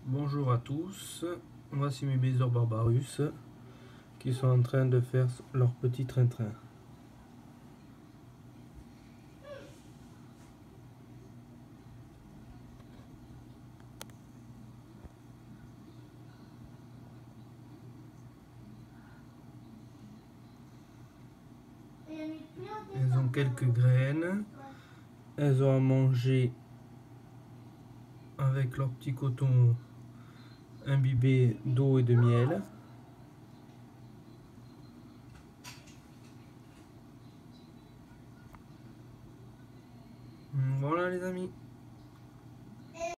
Bonjour à tous, voici mes Bézor Barbarus qui sont en train de faire leur petit train-train. Elles ont quelques graines, elles ont à manger avec leur petit coton imbibé d'eau et de miel. Voilà les amis.